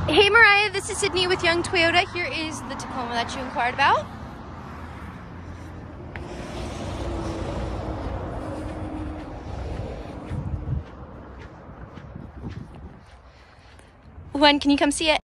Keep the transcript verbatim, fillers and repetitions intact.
Hey Mariah, this is Sydney with Young Toyota. Here is the Tacoma that you inquired about. When can you come see it?